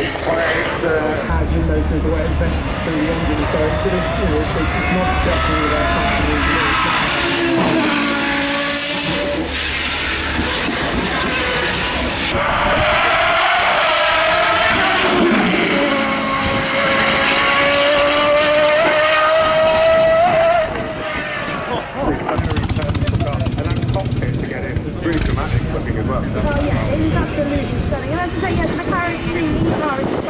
As you know, the way it vents through the engine, so it's not just all about Pretty dramatic looking as well. Oh yeah, it is absolutely stunning. And as I say, yes, the McLaren extreme car is